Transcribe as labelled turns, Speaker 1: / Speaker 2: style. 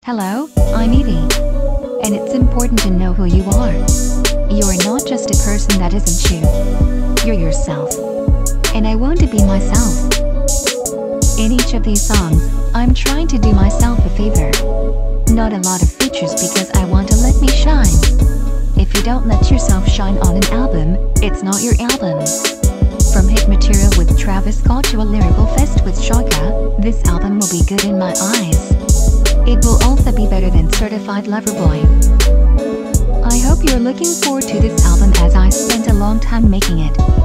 Speaker 1: Hello, I'm Eevee. And it's important to know who you are. You're not just a person that isn't you. You're yourself. And I want to be myself. In each of these songs, I'm trying to do myself a favor. Not a lot of features because I want to let me shine. If you don't let yourself shine on an album, it's not your album. From hit material with Travis Scott to a lyrical fest with Shaka, this album will be good in my eyes. It will also be better than Certified Lover Boy. I hope you're looking forward to this album as I spent a long time making it.